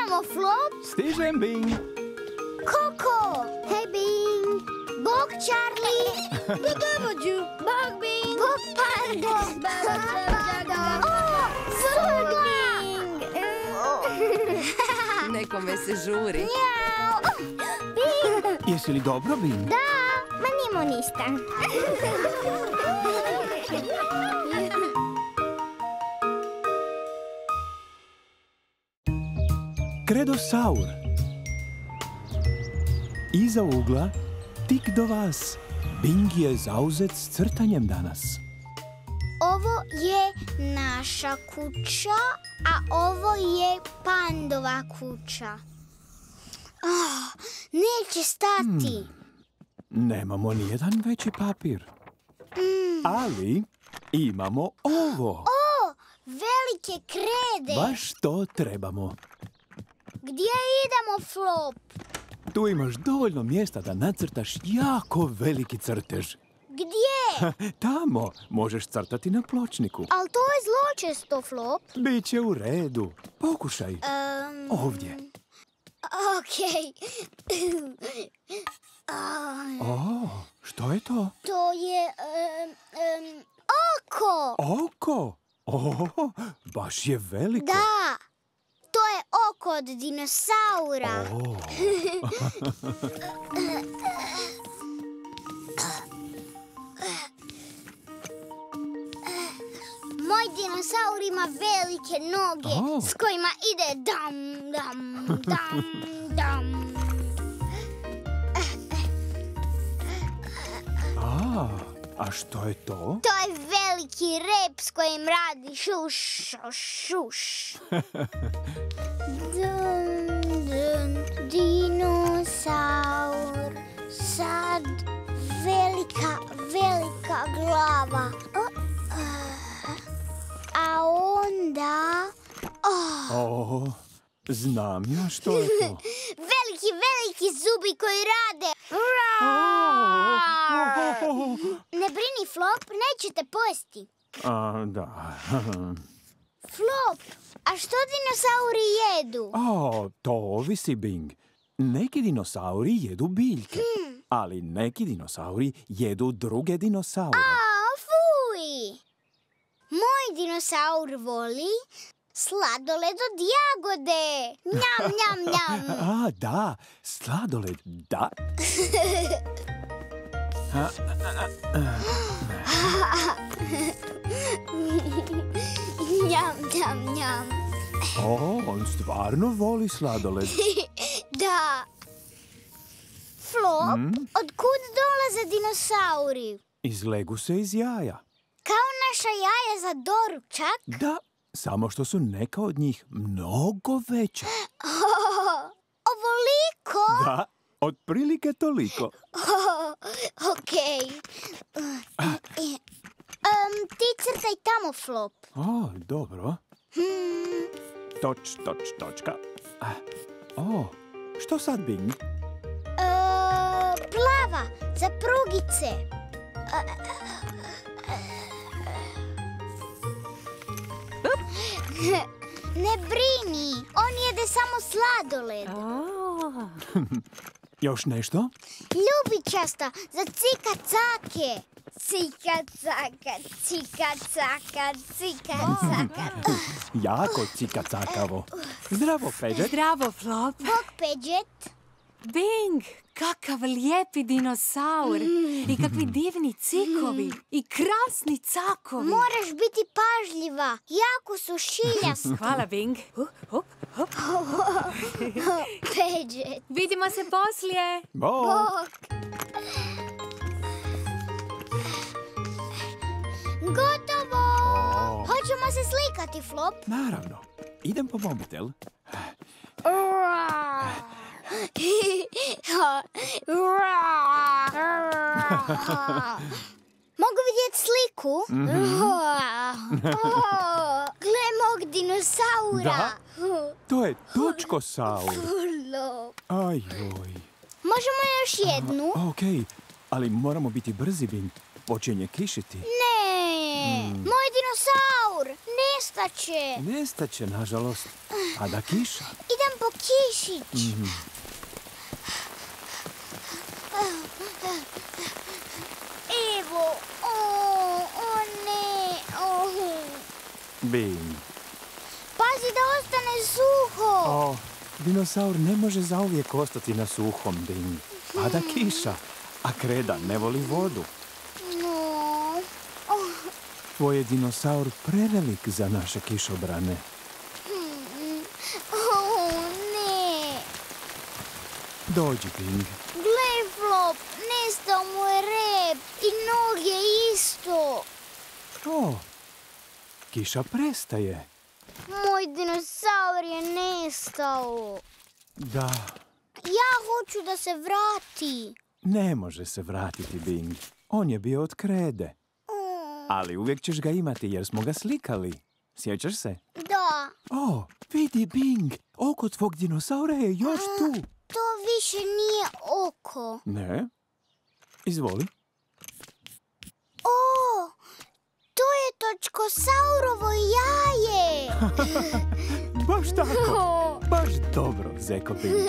idemo, Flop. Stižem, Bing. Koko. Hej, Bing. Bog, Charlie. Bog, Bing. Bog, Pando. Nekome se žuri. Bing. Jesi li dobro, Bing? Da, ma nimo ništa. Kredosaur. Iza ugla, tik do vas, Bing je zauzet s crtanjem danas. Ovo je naša kuća, a ovo je Pandova kuća. Neće stati. Nemamo nijedan veći papir. Ali imamo ovo. Velike krede. Baš to trebamo. Gdje idemo, Flop? Tu imaš dovoljno mjesta da nacrtaš jako veliki crtež. Gdje? Tamo možeš crtati na pločniku. Ali to je zločesto, Flop. Biće u redu. Pokušaj. Ovdje. Okej. O, što je to? To je... oko! Oko? O, baš je veliko. Da! To je oko od dinosaura. O. Moj dinosaur ima velike noge s kojima ide dam, dam, dam, dam. A što je to? To je veliki rep s kojim radi šuš, šuš, šuš. Dun, dun, dinosaur, sad velika, velika glava. A onda... Znam ja što je to. Veliki zubi koji rade. Ne brini, Flop, nećete pojesti. Da. Flop, a što dinosauri jedu? To ovisi, Bing. Neki dinosauri jedu biljke, ali neki dinosauri jedu druge dinosaure. Fuj! Moj dinosaur voli sladoled od jagode. Njam, njam, njam. Da, sladoled, da. Njam, njam, njam. On stvarno voli sladoled. Da. Flop, odkud dolaze dinosauri? Izlegu se iz jaja. Kao naša jaja za doručak? Da, samo što su neka od njih mnogo veća. Ovoliko? Da, otprilike toliko. Okej. Ti crtaj tamo, Flop. Dobro. Točka. Što sad, Bing? Plava, za prugice. Ne brini, on jede samo sladoled. Još nešto? Ljubičasta, za cika-cake. Cika-caka, cika-caka, cika-caka. Jako cika-cakavo. Zdravo, Pedžet. Zdravo, Flop. Bog, Pedžet. Bing, kakav lijepi dinosaur. I kakvi divni cikovi. I krasni cakovi. Moraš biti pažljiva. Jako su šiljasti. Hvala, Bing. Hop. Pedžet. Vidimo se poslije. Bog. Gotovo! Hoćemo se slikati, Flop. Naravno. Idem po mobitel. Mogu vidjeti sliku? Gle mog dinosaura. Da, to je točkosaur. Ajoj. Možemo još jednu? Okej, ali moramo biti brzi, Bing. Počinje kišiti. Ne. Moj dinosaur! Nestaće! Nestaće, nažalost. Pada kiša. Idem po kišić. Evo. O ne. Bing. Pazi da ostane suho. Dinosaur ne može zauvijek ostati na suhom, Bing. Pada kiša, a kreda ne voli vodu. No. Tvoj je dinosaur prevelik za naše kišobrane. Ne. Dođi, Bing. Gle, Flop, nestao mu je rep i noge isto. Kiša prestaje. Moj dinosaur je nestao. Da, Ja hoću da se vrati. ne može se vratiti, Bing. On je bio od krede. Ali uvijek ćeš ga imati jer smo ga slikali. Sjećaš se? Da, Vidi, Bing, oko tvog dinosaura je još tu. to više nije oko. Ne? Izvoli. To je točkosaurovo jaje. Baš tako. Baš dobro, Zeko Bing.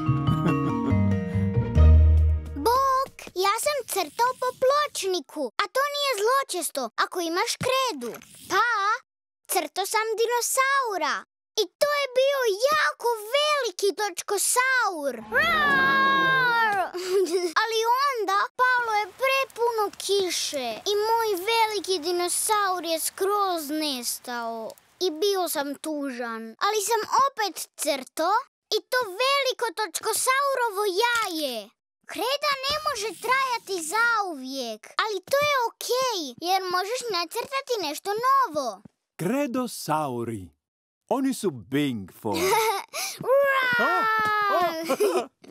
Bok, ja sam crtao po pločniku, a to nije zločesto ako imaš kredu. Pa, crtao sam dinosaura. I to je bio jako veliki točkosaur. Ali onda palo je prepuno kiše i moj veliki dinosaur je skroz nestao. I bio sam tužan, ali sam opet crtao i to veliko točkosaurovo jaje. Kreda ne može trajati zauvijek, ali to je okej, jer možeš nacrtati nešto novo. Kredosauri. Oni su Bing for. Ura!